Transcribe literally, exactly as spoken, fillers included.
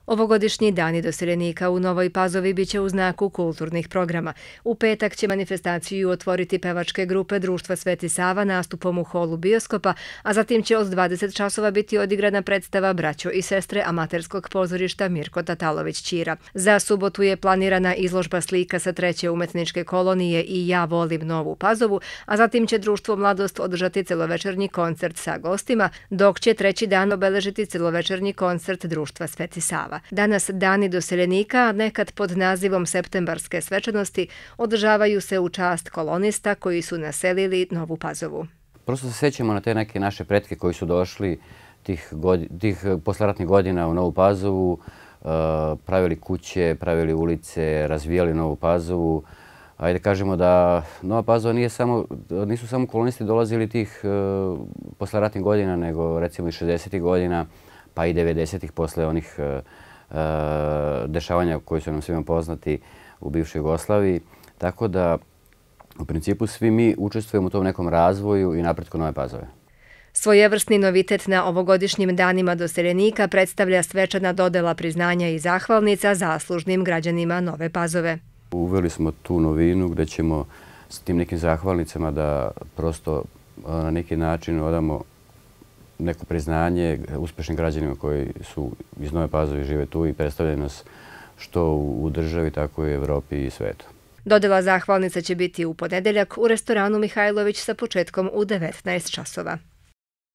Ovogodišnji dani doseljenika u Novoj Pazovi biće u znaku kulturnih programa. U petak će manifestaciju otvoriti pevačke grupe Društva Sveti Sava nastupom u holu bioskopa, a zatim će od dvadeset časova biti odigrana predstava Braćo i sestre amaterskog pozorišta Mirko Tatalović-Ćira. Za subotu je planirana izložba slika sa treće umetničke kolonije I ja volim Novu Pazovu, a zatim će Društvo Mladost održati celovečernji koncert sa gostima, dok će treći dan obeležiti celovečernji koncert Društva Sveti Sava. Danas dani doseljenika, nekad pod nazivom septembarske svečanosti, održavaju se u čast kolonista koji su naselili Novu Pazovu. Prosto se sjećamo na te neke naše pretke koji su došli tih, godi, tih posleratnih godina u Novu Pazovu, pravili kuće, pravili ulice, razvijali Novu Pazovu. Ajde kažemo da Nova Pazova nije samo, nisu samo kolonisti dolazili tih posleratnih godina, nego recimo i šezdesetih godina, pa i devedesetih posle onih dešavanja koji su nam svima poznati u bivšoj Jugoslaviji. Tako da u principu svi mi učestvujemo u tom nekom razvoju i napretku Nove Pazove. Svojevrsni novitet na ovogodišnjim danima doseljenika predstavlja svečana dodela priznanja i zahvalnica zaslužnim građanima Nove Pazove. Uveli smo tu novinu gde ćemo s tim nekim zahvalnicama da prosto na neki način odamo neko priznanje uspešnim građanima koji su iz Nove Pazove i žive tu i predstavljaju nas što u državi, tako i u Evropi i svetu. Dodela zahvalnica će biti u ponedeljak u restoranu Mihajlović sa početkom u devetnaest časova.